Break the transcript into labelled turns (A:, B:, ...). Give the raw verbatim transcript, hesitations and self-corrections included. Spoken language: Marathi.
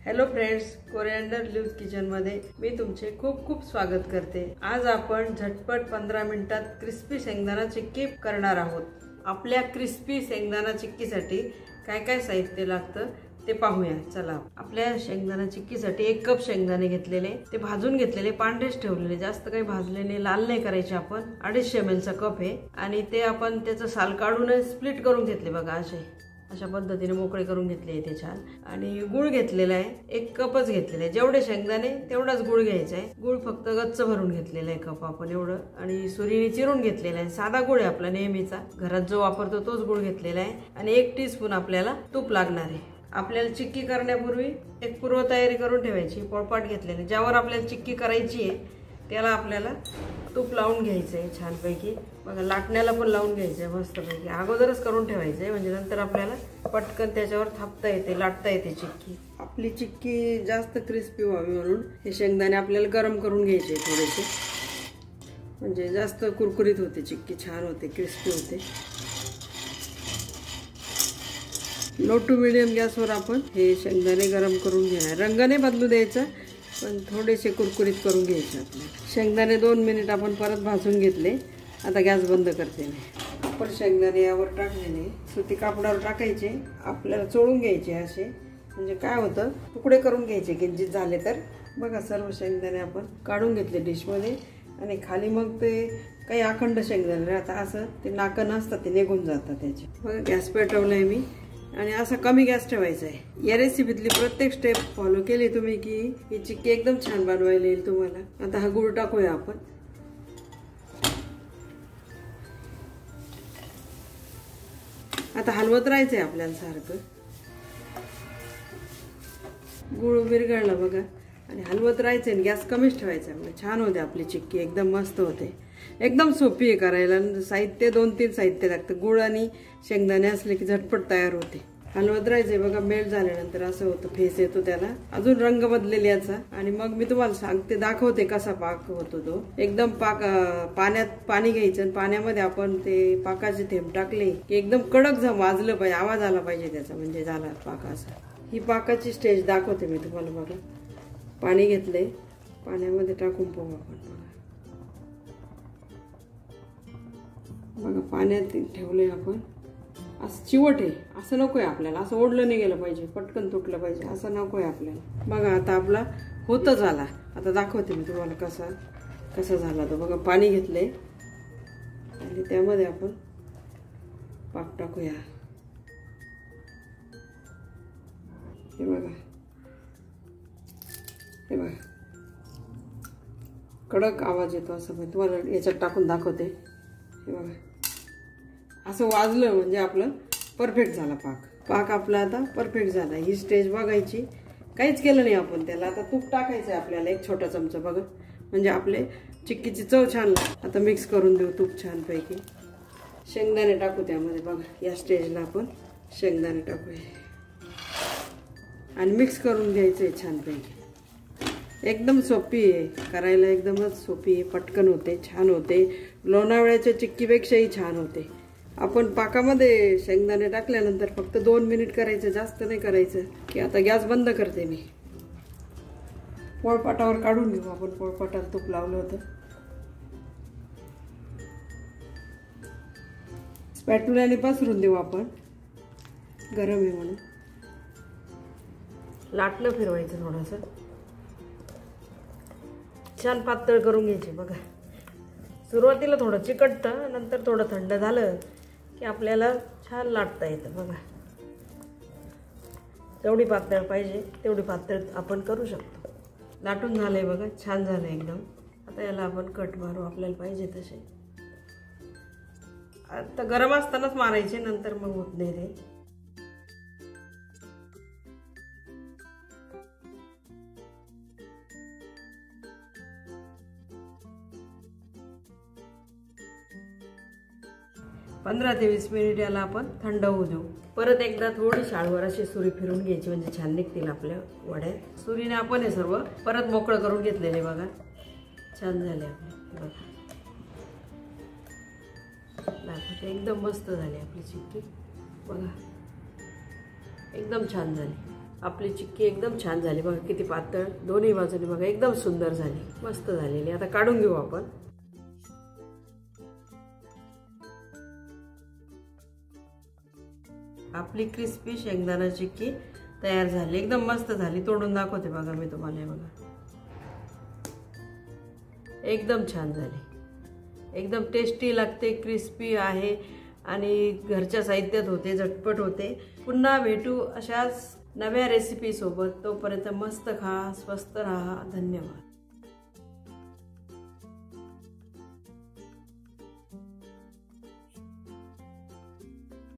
A: Hello friends, coriander leaves kitchen मध्ये मी तुमचे खूप खूप स्वागत करते। आज आपण झटपट पंधरा मिनिटात क्रिस्पी शेंगदाणा चिक्की करणार आहोत। आपल्या क्रिस्पी शेंगदाणा चिक्कीसाठी काय काय साहित्य लागतं ते पाहूया। चला, आपल्या शेंगदाणा चिक्कीसाठी एक कप शेंगदाणे घेतलेले, ते भाजून घेतलेले, पांढरेच ठेवलेले, जास्त काही भाजले नाही, लाल नाही करायचे आपण। अडीचशे एम एल चा कप आहे आणि ते आपण त्याचं साल काढून स्प्लिट करून घेतले बघा, असे अशा पद्धतीने मोकळे करून घेतले इथे छान। आणि गुळ घेतलेला आहे, एक कपच घेतलेला आहे, जेवढे शेंगदाणे तेवढाच गुळ घ्यायचा आहे। गुळ फक्त गच्च भरून घेतलेला आहे कप आपण एवढं, आणि सुरीने चिरून घेतलेला आहे। साधा गुळ आहे आपला नेहमीचा, घरात जो वापरतो तोच गुळ घेतलेला आहे। आणि एक टीस्पून आपल्याला तूप लागणार आहे। आपल्याला चिक्की करण्यापूर्वी एक पूर्व तयारी करून ठेवायची। पोळपाट घेतलेले, ज्यावर आपल्याला चिक्की करायची आहे त्याला आपल्याला तूप लावून घ्यायचं आहे छानपैकी बघा। लाटण्याला पण लावून घ्यायचं आहे मस्तपैकी, अगोदरच करून ठेवायचं आहे म्हणजे नंतर आपल्याला पटकन त्याच्यावर थापता येते, लाटता येते चिक्की। आपली चिक्की जास्त क्रिस्पी व्हावी म्हणून हे शेंगदाणे आपल्याला गरम करून घ्यायचे थोडेसे, म्हणजे जास्त कुरकुरीत होते चिक्की, छान होते, क्रिस्पी होते। लो टू मीडियम गॅसवर आपण हे शेंगदाणे गरम करून घेणार। रंग नाही बदलू द्यायचा, पण थोडेसे कुरकुरीत करून घ्यायचे आपल्याला। शेंगदाणे दोन मिनिट आपण परत भाजून घेतले। आता गॅस बंद करते मी। आपण शेंगदाणे यावर टाकलेले, सुती कापडावर टाकायचे, आपल्याला चोळून घ्यायचे असे, म्हणजे काय होतं तुकडे करून घ्यायचे किंचित झाले तर। बघा, सर्व शेंगदाणे आपण काढून घेतले डिशमध्ये, आणि खाली मग ते काही अखंड शेंगदाणे राहतात, असं ते नाकं नसतात ते निघून जातात त्याचे। बघा, गॅस पेटवलाय मी आणि असा कमी गॅस ठेवायचा आहे। या रेसिपीतली प्रत्येक स्टेप फॉलो केली तुम्ही की ही चिक्की एकदम छान बनवायला येईल तुम्हाला। आता हा गुळ टाकूया आपण। आता हलवत राहायचंय आपल्याला सारखं। गुळ विरघळला बघा, आणि हलवत राहायचंय, गॅस कमीच ठेवायचा, म्हणजे छान होते आपली चिक्की, एकदम मस्त होते। एकदम सोपी आहे करायला, साहित्य दोन तीन साहित्य लागतं। गुळ आणि शेंगदाणे असले की झटपट तयार होते। हलवत राहायचे बघा, मेल्ट झाल्यानंतर असं होतं, फेस येतो त्याला, अजून रंग बदलेल याचा। आणि मग मी तुम्हाला सांगते, दाखवते कसा पाक होतो तो। एकदम पाक पाण्यात पाणी घ्यायचं आणि पाण्यामध्ये आपण ते पाकाचे थेंब टाकले की एकदम कडक जम वाजलं पाहिजे, आवाज आला पाहिजे त्याचा, म्हणजे झाला पाक असा। ही पाकाची स्टेज दाखवते मी तुम्हाला बघा। पाणी घेतले, पाण्यामध्ये टाकून पाहू आपण बघा। पाण्यात ठेवले आपण, असं चिवट आहे, असं नको आहे आपल्याला, असं ओढलं नाही गेलं पाहिजे, पटकन तुटलं पाहिजे, असं नको आहे आपल्याला। बघा, आता आपला होतं झाला। आता दाखवते मी तुम्हाला कसा कसा झाला तो बघा। पाणी घेतले आणि त्यामध्ये आपण पाक टाकूया। हे बघा, हे बघा, कडक आवाज येतो असं, मी तुम्हाला याच्यात टाकून दाखवते। हे बघा, असं वाजलं म्हणजे आपलं परफेक्ट झाला पाक। पाक आपला आता परफेक्ट झाला। ही स्टेज बघायची, काहीच केलं नाही आपण त्याला। आता तूप टाकायचं आहे आपल्याला, एक छोटा चमचा बघा, म्हणजे आपले चिक्कीची चव छान लागते। आता मिक्स करून देऊ तूप छानपैकी। शेंगदाणे टाकू त्यामध्ये बघा, या स्टेजला आपण शेंगदाणे टाकूया आणि मिक्स करून घ्यायचं आहे छानपैकी। एकदम सोपी आहे करायला, एकदमच सोपी आहे, पटकन होते, छान होते, लोणावळ्याच्या चिक्कीपेक्षाही छान होते। आपण पाकामध्ये शेंगदाणे टाकल्यानंतर फक्त दोन मिनिट करायचं, जास्त नाही करायचं की। आता गॅस बंद करते मी। पोळपाटावर काढून घेऊ आपण, पोळपाटात तूप लावलं होतं। स्पॅटुलाने पसरून देऊ आपण, गरम आहे म्हणून। लाटणं फिरवायचं थोडंसं, छान पातळ करून घ्यायचे बघा। सुरुवातीला थोडं चिकटतं, नंतर थोडं थंड झालं की आपल्याला छान लाटता येतं बघा। जेवढी पातळ पाहिजे तेवढी पातळ आपण करू शकतो। लाटून झालंय बघा, छान झालंय एकदम। आता याला आपण कट मारू आपल्याला पाहिजे तसे। आता गरम असतानाच मारायचे, नंतर मग होत नाही ते। पंधरा ते वीस मिनिट याला आपण थंड होऊ देऊ। परत एकदा थोडी शाळवर अशी सुरी फिरून घ्यायची, म्हणजे छान निघतील आपल्या वड्या। सुरीने आपण हे सर्व परत मोकळं करून घेतलेले बघा, छान झाले आपले बघा। दाखवते, एकदम मस्त झाली आपली चिक्की बघा, एकदम छान झाली। आपली चिक्की एकदम छान झाली बघा, किती पातळ दोन्ही बाजूने बघा, एकदम सुंदर झाली, मस्त झालेली। आता काढून घेऊ आपण। आपली क्रिस्पी शेंगदाणा चिक्की तयार झाली, एकदम मस्त झाली। तोडून दाखवते बघा मी तुम्हाला, हे बघा एकदम छान झाली, एकदम टेस्टी लागते, क्रिस्पी आहे आणि घरच्या साहित्यात होते, झटपट होते। पुन्हा भेटू अशाच नव्या रेसिपी सोबत, तोपर्यंत मस्त खा, स्वस्त राहा, धन्यवाद।